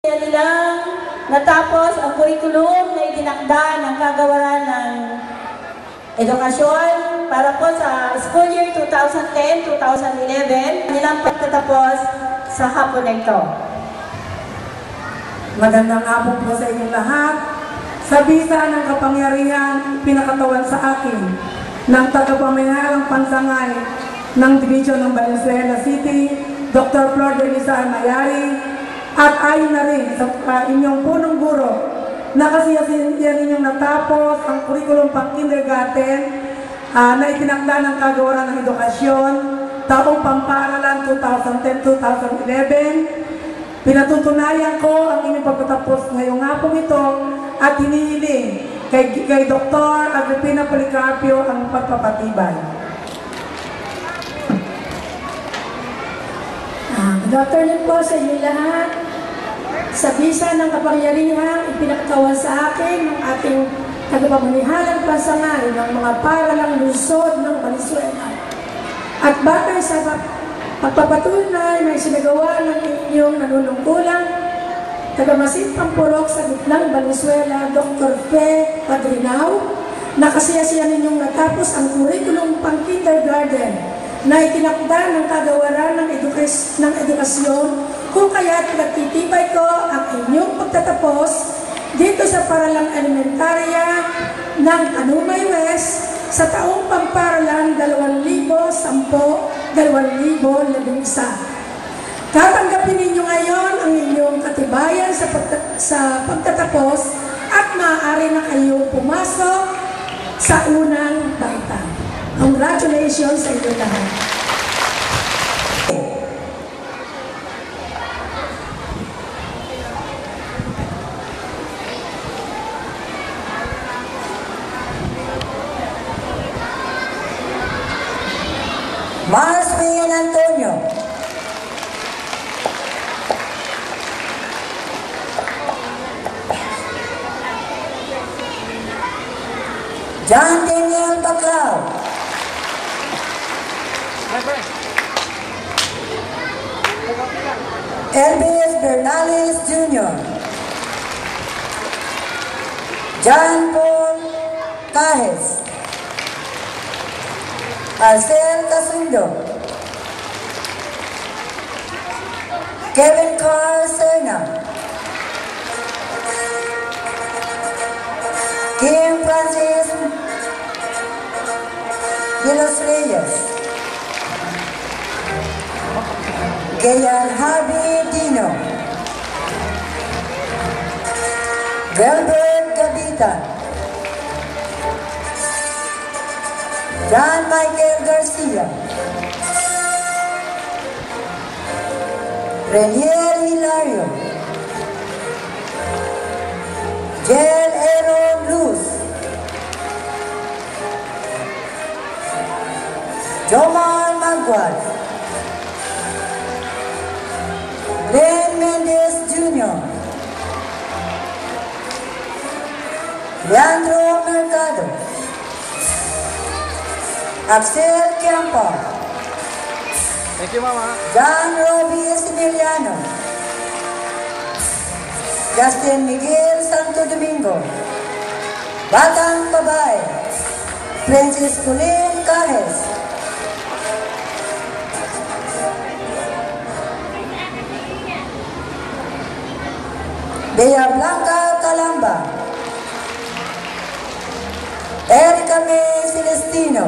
nilang natapos ang kurikulum na itinakda ng kagawaran ng edukasyon para po sa school year 2010-2011 nilang pagtatapos sa hapon na ito. Magandang hapon po sa inyong lahat. Sa bisa ng kapangyarihan pinakatawan sa akin ng tagapamahalang pansangay ng Division ng Valenzuela City, Dr. Flor de Lizar Mayari, at ayon na rin sa inyong punong guro na kasi yan inyong natapos ang kurikulum pang-kindergarten na itinakda ng kagawaran ng edukasyon taong pamparalan 2010-2011. Pinatutunayan ko ang inyong pagtatapos ngayong hapong ito at hinihiling kay Dr. Agripina Policarpio ang pagpapatibay. Good afternoon po sa inyo lahat. Sa bisa ng kapangyarihan, ipinakatawan sa akin ng ating tagapamanihalang pansangay ng mga paralang lungsod ng Valenzuela. At batay sa pagpapatunay na isinagawa ng inyong nanunungkulang taga-Masimpang Purok sa Gitnang Valenzuela, Dr. Fe Padrinao, na kasiyasiyan ninyong natapos ang kurikulum pang-kindergarten na itinakda ng kagawaran ng edukasyon, kung kaya't nagtitibay ko ang inyong pagtatapos dito sa paralang elementarya ng Anumay West sa taong pamparalan 2010-2011. Tatanggapin ninyo ngayon ang inyong katibayan sa pagtatapos at maaari na kayong pumasok sa unang baitang. Congratulations sa inyo lahat. Mars Miguel Antonio. John Daniel Baclao. Elvis Bernales Jr. John Paul Cajes. Arcel Casundo. Kevin Carl Serna. Kim Francis de los Reyes. Gayan Harvey Dino. Gilbert Gavita. John Michael Garcia. Renier Hilario. Jel Aaron Luz. Jomar Magwal. Glenn Mendez Jr. Leandro Mercado. Axel Campo. Thank you, Mama. John Roby Emiliano. Justin Miguel Santo Domingo. Batang Babae. Francis Colin Cajes. Bea Blanca Calamba. Erika May Celestino.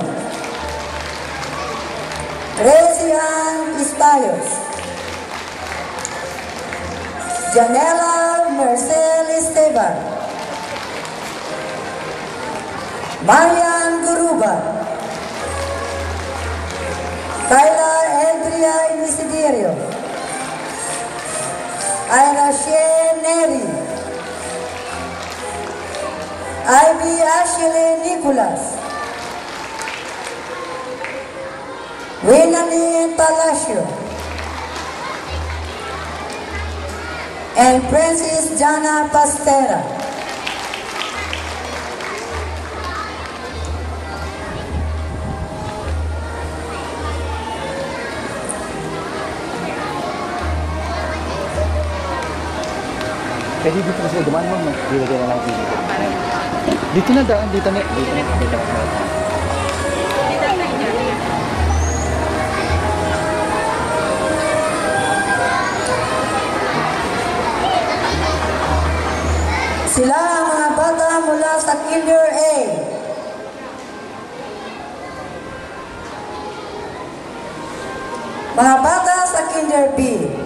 Resian Ispayos. Janela Marcel Esteban. Marian Guruba. Kayla Andrea Inisiderio. Ayrashie Neri. Ivy Ashley Nicolas. Winnie Palacio. And Princess Jana Pastera. Pwede dito kasi dumaan mo, dilagay na lang dito. Dito na daan, dito na. Sila ang mga bata mula sa Kinder A. Mga bata sa Kinder B.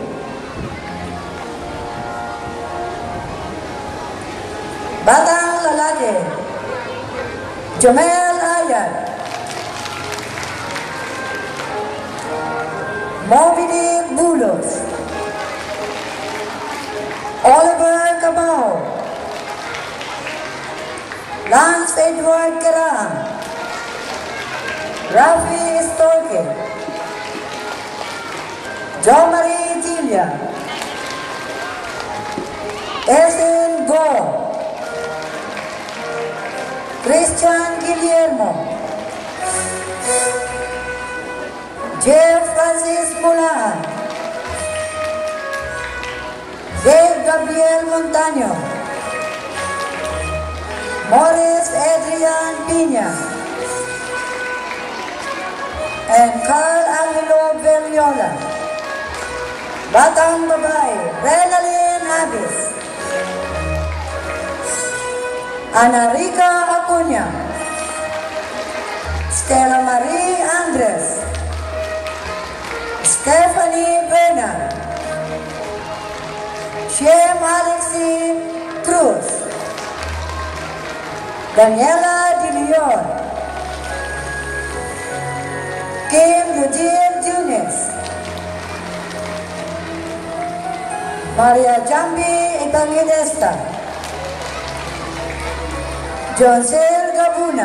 Batang lalaki, Jomel Ayan, Mobidic Bulos, Oliver Cabao, Lance Edward Kerang, Rafi Storke, Jo Marie Tilia, Esin Go, Christian Guillermo, Jeff Francis Mulaan, Dave Gabriel Montaño, Morris Adrian Pina, and Carl Angelo Belliola. Batang babae, Renalyn Abis, Ana Rica Acuña, Stella Marie Andres, Stephanie Bena, Shem Alexi Cruz, Daniela De Leon, Kim Eugene Junes, Maria Jambi Evangelista, Josel Gabuna,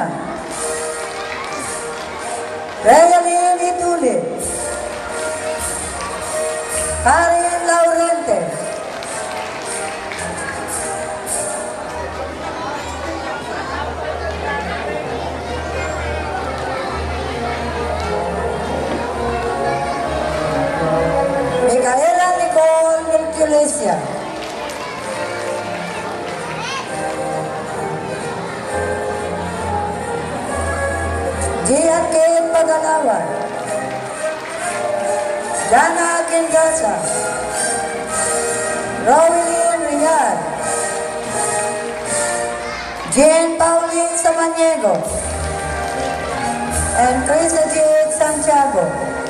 Rayalyn Ituli, Karin Laurente, Micaela Nicole Merculesia, Gian Kate Pagalawan, Jana Kendasa, Rowlyn Riyad, Jane Pauline Samaniego, and Teresa Jade Santiago.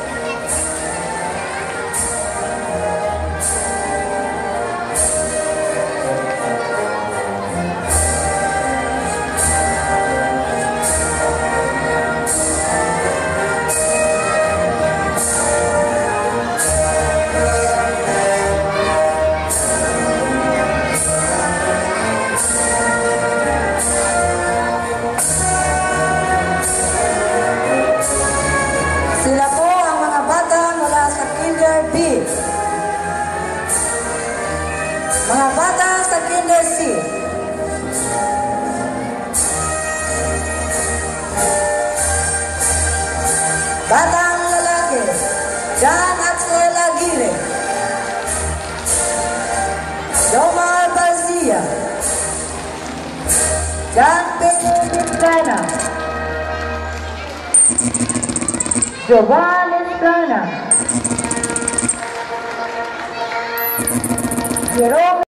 Sila po ang mga bata mula sa Kinder B. Mga bata sa Kinder C. Batang lalaki, John Axel Aguirre, Jomar Barzia, John Pedro Quintana, Giovanni Estrana, Jerome